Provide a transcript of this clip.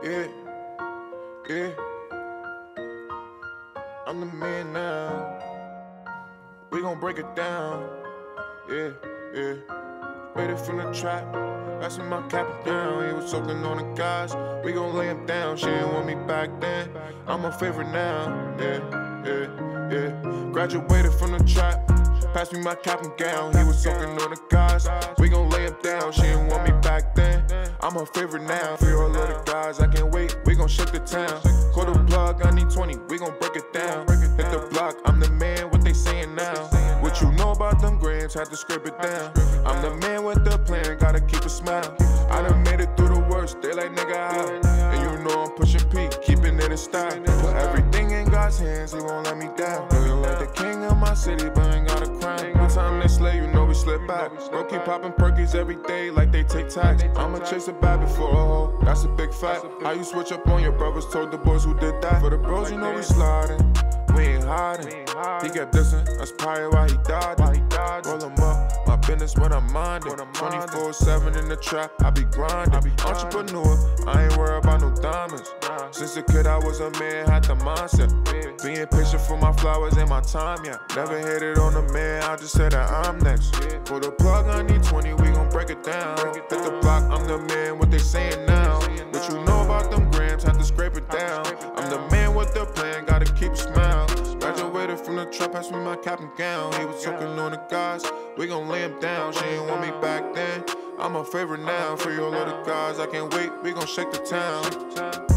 Yeah, yeah. I'm the man now. We gon' break it down. Yeah, yeah. Waited from the trap. That's when my cap it down. He was soaking on the guys. We gon' lay him down. She didn't want me back then. I'm her favorite now. Yeah, yeah, yeah. Graduated from the trap. Passed me my cap and gown. He was soaking on the guys. We gon' lay him down. She didn't want me back then. I'm her favorite now. For all of the guys, I can't wait. We gon' shake the town. Call the plug, I need 20. We gon' break it down. Hit the block, I'm the man. What they saying now? What you know about them grams? Had to scrape it down. I'm the man with the plan. Gotta keep a smile. I done made it through the worst. They like nigga how? And you know I'm pushing P, keeping it in style. Put everything in God's hands. He won't let me down. Feeling like the king of my city, but ain't got a crown. One time they slay, you know we slip back. Bro keep popping perkies every day like they take tax. I'ma chase a bad before a hoe. That's a big fact. How you switch up on your brothers? Told the boys who did that. For the bros, you know we sliding. We ain't hiding. He kept dissing. That's probably why he died. Roll him up. My business when I'm minding. 24/7 in the trap. I be grinding. Entrepreneur. I ain't worried about no diamonds. Since a kid I was a man, had the mindset. Being patient for my flowers and my time, yeah. Never hated on the man, I just said that I'm next. For the plug, I need 20, we gon' break it down. Hit the block, I'm the man, what they saying now? What you know about them grams, had to scrape it down. I'm the man with the plan, gotta keep a smile. Graduated from the trap, passed me my cap and gown. He was soaking on the guys, we gon' lay him down. She didn't want me back then, I'm her favorite now. For all of the guys, I can't wait, we gon' shake the town.